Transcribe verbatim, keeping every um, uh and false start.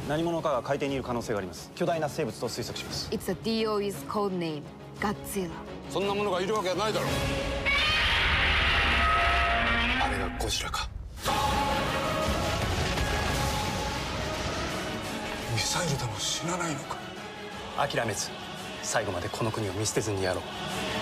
何者かが海底にいる可能性があります。巨大な生物と推測します。 It's a ディーオー 's code name, Godzilla. そんなものがいるわけはないだろう。あれがゴジラか。ミサイルでも死なないのか。 諦めず最後までこの国を見捨てずにやろう。